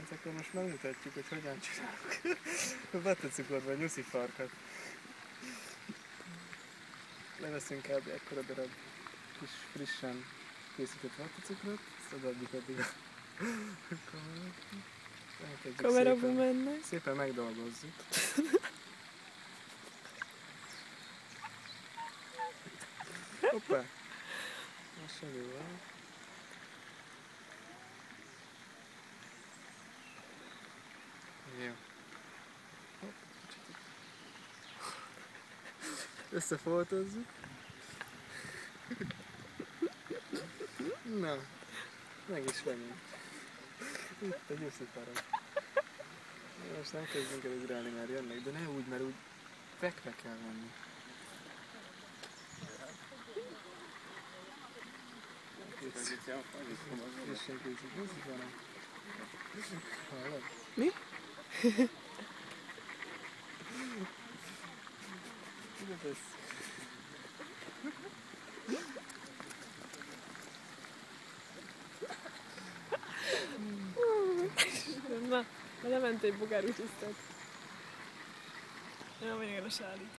Hát akkor most megmutatjuk, hogy hogyan csinálunk vattacukorba nyuszi farkat. Leveszünk kb. Ekkora darab kis frissen készített vattacukrot, ezt odaadjuk addig a kamerát. Kamerabumennek. Szépen megdolgozzuk. Hoppá! Most semmi van. Jó. Hopp, kicsit. Összefoltozzuk. Na, meg is vagyunk. Itt egy nyuszifarag. Most nem kezdünk el ugrálni, mert jönnek, de ne úgy, mert úgy fekve kell venni. Frissen készít nyuszifarag. Hallod? Mi? Ide tesz. Na, lement egy bogár, úgy tisztelt. Nem vagyok el a sálit.